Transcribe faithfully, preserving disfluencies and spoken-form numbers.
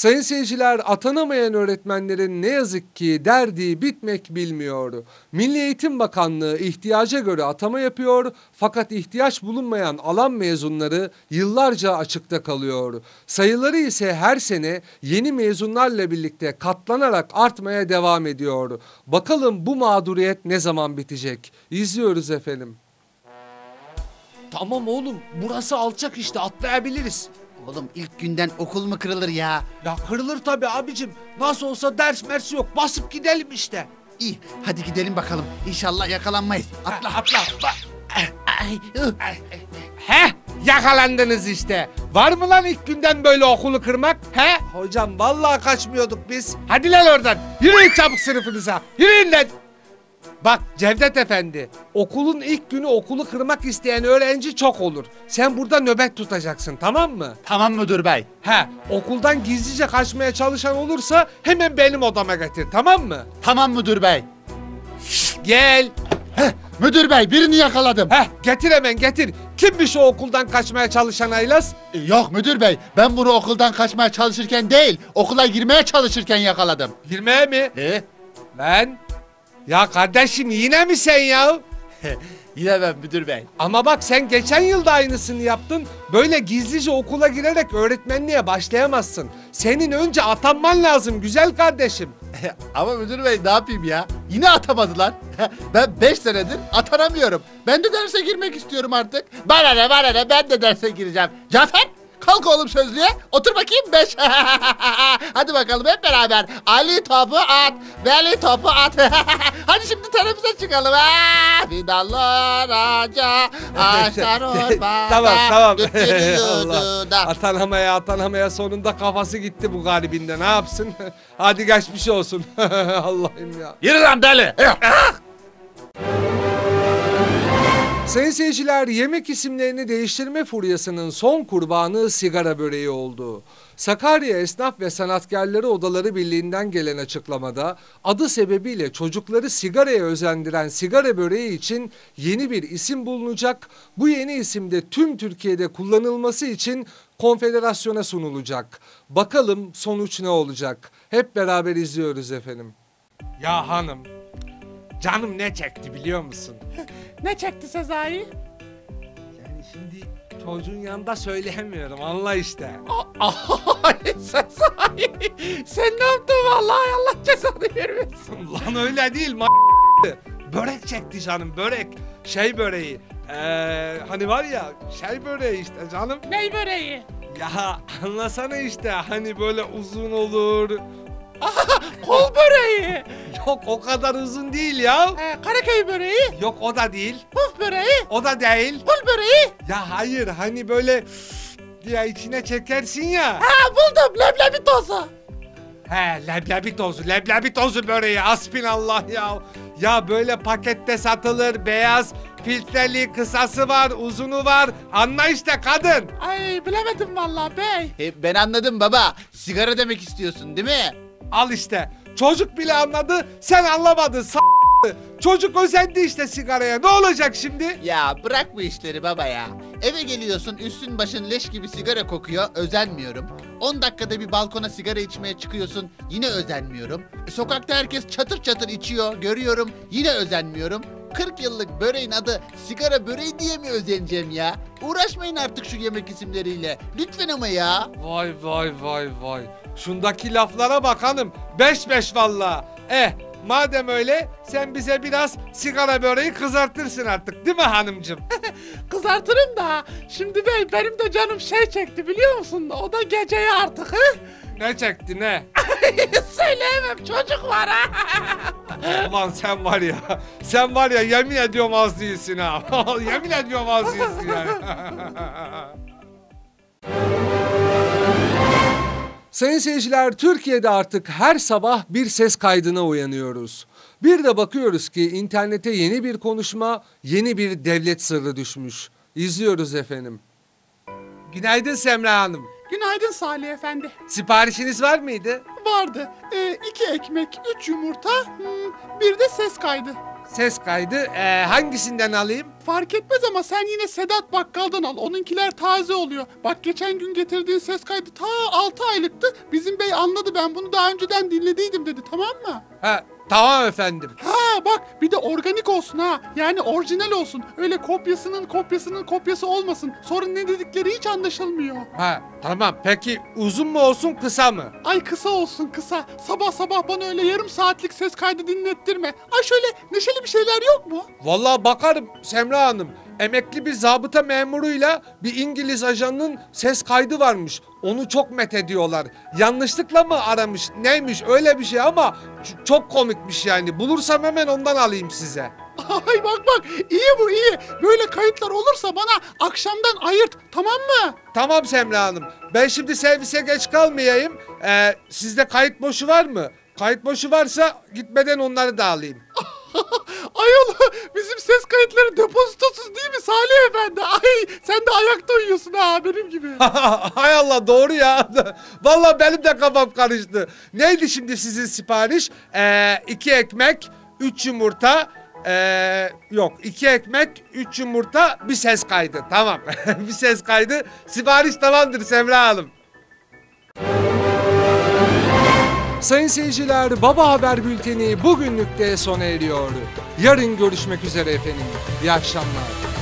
Sayın seyirciler, atanamayan öğretmenlerin ne yazık ki derdi bitmek bilmiyor. Milli Eğitim Bakanlığı ihtiyaca göre atama yapıyor fakat ihtiyaç bulunmayan alan mezunları yıllarca açıkta kalıyor. Sayıları ise her sene yeni mezunlarla birlikte katlanarak artmaya devam ediyor. Bakalım bu mağduriyet ne zaman bitecek? İzliyoruz efendim. Tamam oğlum, burası alçak işte, atlayabiliriz. Oğlum ilk günden okul mu kırılır ya? Ya kırılır tabii abicim. Nasıl olsa ders mers yok. Basıp gidelim işte. İyi hadi gidelim bakalım. İnşallah yakalanmayız. Atla. Ha, atla. Ay, ıh. He, yakalandınız işte. Var mı lan ilk günden böyle okulu kırmak? He? Hocam vallahi kaçmıyorduk biz. Hadi lan oradan. Yürüyün çabuk sınıfınıza. Yürüyün lan. Bak Cevdet Efendi, okulun ilk günü okulu kırmak isteyen öğrenci çok olur. Sen burada nöbet tutacaksın, tamam mı? Tamam müdür bey. He, okuldan gizlice kaçmaya çalışan olursa hemen benim odama getir, tamam mı? Tamam müdür bey. Gel. Heh, müdür bey birini yakaladım. He, getir hemen getir. Kimmiş o okuldan kaçmaya çalışan Aylaz? Ee, Yok müdür bey, ben bunu okuldan kaçmaya çalışırken değil, okula girmeye çalışırken yakaladım. Girmeye mi? Ne? Ben? Ya kardeşim yine mi sen ya? Yine ben müdür bey. Ama bak sen geçen yıl da aynısını yaptın. Böyle gizlice okula girerek öğretmenliğe başlayamazsın. Senin önce atanman lazım güzel kardeşim. Ama müdür bey ne yapayım ya? Yine atamadılar. Ben beş senedir atanamıyorum. Ben de derse girmek istiyorum artık. Bana ne bana ne, ben de derse gireceğim. Cafer kalk oğlum sözlüğe. Otur bakayım beş. Hadi bakalım hep beraber. Ali topu at. Veli topu at. Hadi şimdi teneffüse çıkalım. Ha! Fidanlar ağaca. Ağaçlar ormana. Tamam tamam. Götürüyordu Allah. da. Atanamaya atanamaya sonunda kafası gitti bu garibinde, ne yapsın? Hadi geçmiş olsun. Allah'ım ya. Yürü lan deli. Sayın seyirciler, yemek isimlerini değiştirme furyasının son kurbanı sigara böreği oldu. Sakarya Esnaf ve Sanatkarları Odaları Birliği'nden gelen açıklamada adı sebebiyle çocukları sigaraya özendiren sigara böreği için yeni bir isim bulunacak. Bu yeni isim de tüm Türkiye'de kullanılması için konfederasyona sunulacak. Bakalım sonuç ne olacak? Hep beraber izliyoruz efendim. Ya hanım, canım ne çekti biliyor musun? Ne çekti Sezai? Yani şimdi çocuğun yanında söyleyemiyorum, anla işte. Ay Sezai! Sen ne yaptın vallahi, Allah cezanı vermesin. Lan öyle değil ma. Börek çekti canım, börek. Şey böreği. Ee, hani var ya şey böreği işte canım. Ney böreği? Ya anlasana işte, hani böyle uzun olur. Kol böreği. Yok o kadar uzun değil ya. Ee, Karaköy böreği. Yok o da değil. Puf böreği. O da değil. Kul böreği. Ya hayır, hani böyle diye içine çekersin ya. Ha buldum, leblebi tozu. He, leblebi tozu, leblebi tozu böreği, hasbinallah ya. Ya böyle pakette satılır, beyaz, filtreli, kısası var, uzunu var. Anla işte kadın. Ay bilemedim vallahi bey. E, ben anladım baba. Sigara demek istiyorsun değil mi? Al işte. Çocuk bile anladı, sen anlamadın. S***. Çocuk özendi işte sigaraya. Ne olacak şimdi? Ya bırak bu işleri baba ya. Eve geliyorsun, üstün başın leş gibi sigara kokuyor, özenmiyorum. on dakikada bir balkona sigara içmeye çıkıyorsun, yine özenmiyorum. E, sokakta herkes çatır çatır içiyor, görüyorum, yine özenmiyorum. kırk yıllık böreğin adı sigara böreği diye mi özeneceğim ya? Uğraşmayın artık şu yemek isimleriyle. Lütfen ama ya. Vay vay vay vay. Şundaki laflara bak hanım. Beş beş valla. Eh madem öyle sen bize biraz sigara böreği kızartırsın artık, değil mi hanımcığım? Kızartırım da. Şimdi bey benim de canım şey çekti biliyor musun? O da geceye artık he? Ne çekti ne? Söyleyemem, çocuk var ha. Ulan sen var ya, sen var ya, yemin ediyorum az değilsin ha. Yemin ediyorum az değilsin yani. Sayın seyirciler, Türkiye'de artık her sabah bir ses kaydına uyanıyoruz. Bir de bakıyoruz ki internete yeni bir konuşma, yeni bir devlet sırrı düşmüş. İzliyoruz efendim. Günaydın Semra Hanım. Günaydın Salih Efendi. Siparişiniz var mıydı? Vardı. Ee, iki ekmek, üç yumurta, hmm, bir de ses kaydı. Ses kaydı. Ee, hangisinden alayım? Fark etmez ama sen yine Sedat Bakkal'dan al. Onunkiler taze oluyor. Bak geçen gün getirdiğin ses kaydı ta altı aylıktı. Bizim bey anladı, ben bunu daha önceden dinlediydim dedi, tamam mı? Ha, tamam efendim. Ha bak, bir de organik olsun ha. Yani orijinal olsun. Öyle kopyasının kopyasının kopyası olmasın. Sonra ne dedikleri hiç anlaşılmıyor. Ha, tamam. Peki uzun mu olsun, kısa mı? Ay kısa olsun kısa. Sabah sabah bana öyle yarım saatlik ses kaydı dinlettirme. Ay şöyle neşeli bir şeyler yok mu? Vallahi bakarım Semra Hanım. Emekli bir zabıta memuruyla bir İngiliz ajanının ses kaydı varmış. Onu çok met ediyorlar. Yanlışlıkla mı aramış neymiş öyle bir şey ama ç- çok komikmiş yani. Bulursam hemen ondan alayım size. Ay bak bak, iyi bu iyi. Böyle kayıtlar olursa bana akşamdan ayırt, tamam mı? Tamam Semra Hanım. Ben şimdi servise geç kalmayayım. Ee, sizde kayıt boşu var mı? Kayıt boşu varsa gitmeden onları da alayım. Ayol, bizim ses kayıtları depozitosuz değil mi Salih Efendi? Ay sen de ayakta uyuyorsun ha, benim gibi. Hay Allah, doğru ya. Vallahi benim de kafam karıştı. Neydi şimdi sizin sipariş? Ee, iki ekmek, üç yumurta. Ee, yok iki ekmek, üç yumurta, bir ses kaydı. Tamam. Bir ses kaydı. Sipariş tamamdır Semra Hanım. Sayın seyirciler, Baba Haber Bülteni bugünlük de sona eriyor. Yarın görüşmek üzere efendim. İyi akşamlar.